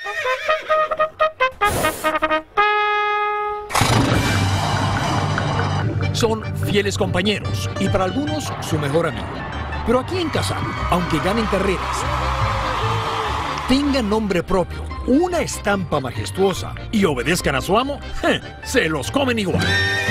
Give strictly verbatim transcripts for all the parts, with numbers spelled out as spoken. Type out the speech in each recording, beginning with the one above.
Son fieles compañeros y para algunos su mejor amigo. Pero aquí en Kazán, aunque ganen carreras, tengan nombre propio, una estampa majestuosa y obedezcan a su amo, ¡je!, se los comen igual.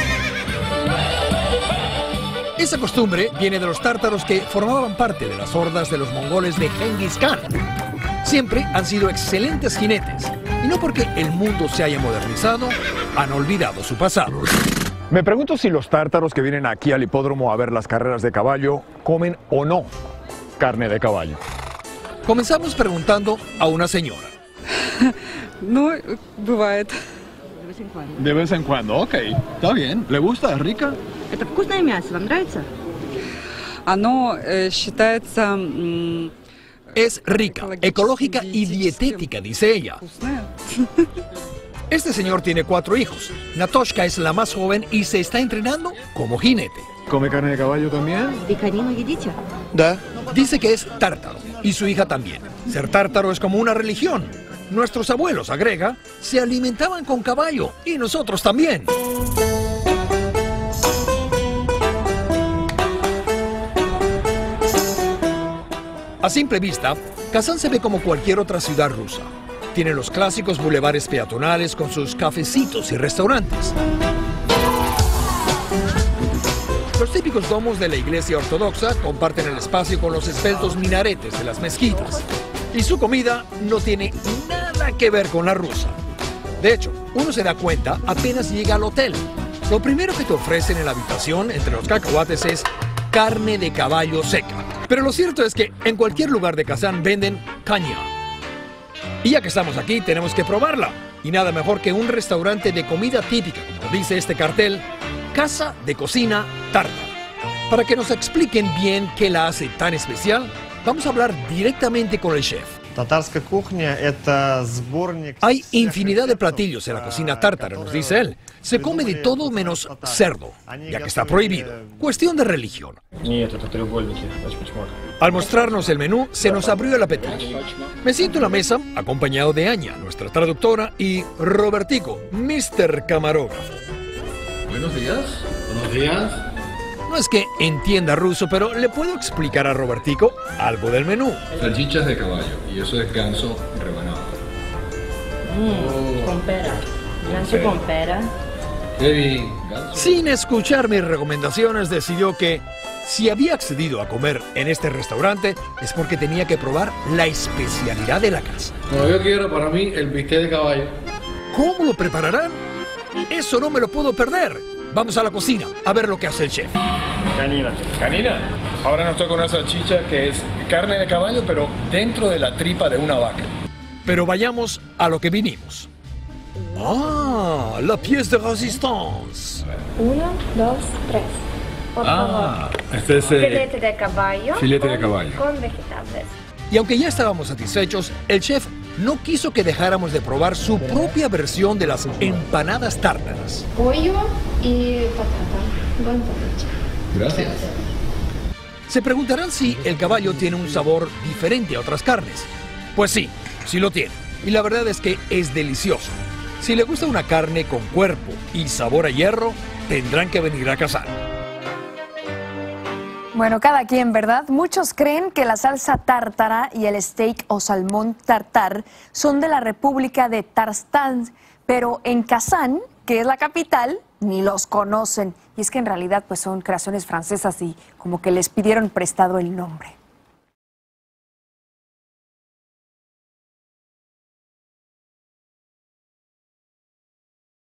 Esa costumbre viene de los tártaros que formaban parte de las hordas de los mongoles de Genghis Khan. Siempre han sido excelentes jinetes y no porque el mundo se haya modernizado, han olvidado su pasado. Me pregunto si los tártaros que vienen aquí al hipódromo a ver las carreras de caballo comen o no carne de caballo. Comenzamos preguntando a una señora. No, bывает. De vez en cuando, ok. Está bien. ¿Le gusta? ¿Es rica? Это вкусное мясо, вам нравится? Оно э, считается... м, Es rica, ecológica y dietética, dice ella. вкусное. Este señor tiene cuatro hijos. Natoshka es la más joven y se está entrenando como jinete. ¿Come carne de caballo también? Виканину едите? Da. Dice que es tártaro y su hija también. Ser tártaro es como una religión. Nuestros abuelos, agrega, se alimentaban con caballo y nosotros también. A simple vista, Kazán se ve como cualquier otra ciudad rusa. Tiene los clásicos bulevares peatonales con sus cafecitos y restaurantes. Los típicos domos de la iglesia ortodoxa comparten el espacio con los esbeltos minaretes de las mezquitas. Y su comida no tiene nada que ver con la rusa. De hecho, uno se da cuenta apenas llega al hotel. Lo primero que te ofrecen en la habitación, entre los cacahuates, es carne de caballo seca. Pero lo cierto es que en cualquier lugar de Kazán venden caña. Y ya que estamos aquí, tenemos que probarla. Y nada mejor que un restaurante de comida típica, como dice este cartel, Casa de Cocina Tártara. Para que nos expliquen bien qué la hace tan especial, vamos a hablar directamente con el chef. Hay infinidad de platillos en la cocina tártara, nos dice él. Se come de todo menos cerdo, ya que está prohibido. Cuestión de religión. Al mostrarnos el menú, se nos abrió el apetito. Me siento en la mesa, acompañado de Aña, nuestra traductora, y Robertico, mister Camarógrafo. Buenos días. Buenos días. No es que entienda ruso, pero le puedo explicar a Robertico algo del menú. Salchichas de caballo, y eso es ganso rebanado. Mm, con pera. Ganso con pera. Qué bien, ganso. Sin escuchar mis recomendaciones, decidió que si había accedido a comer en este restaurante es porque tenía que probar la especialidad de la casa. No, yo quiero para mí el bistec de caballo. ¿Cómo lo prepararán? Eso no me lo puedo perder. Vamos a la cocina a ver lo que hace el chef. Canina. ¿Canina? Ahora nos toca una salchicha que es carne de caballo, pero dentro de la tripa de una vaca. Pero vayamos a lo que vinimos. Ah, la pièce de résistance. Uno, dos, tres. Por Ah, favor. este es eh, Filete de caballo. filete de con- caballo. Con vegetables. Y aunque ya estábamos satisfechos, el chef no quiso que dejáramos de probar su propia versión de las empanadas tártaras. Pollo y patata. Buen provecho. Gracias. Se preguntarán si el caballo tiene un sabor diferente a otras carnes. Pues sí, sí lo tiene. Y la verdad es que es delicioso. Si le gusta una carne con cuerpo y sabor a hierro, tendrán que venir a Kazán. Bueno, cada quien, ¿verdad? Muchos creen que la salsa tártara y el steak o salmón tartar son de la República de Tarstán, pero en Kazán, que es la capital, ni los conocen. Y es que en realidad pues son creaciones francesas y como que les pidieron prestado el nombre.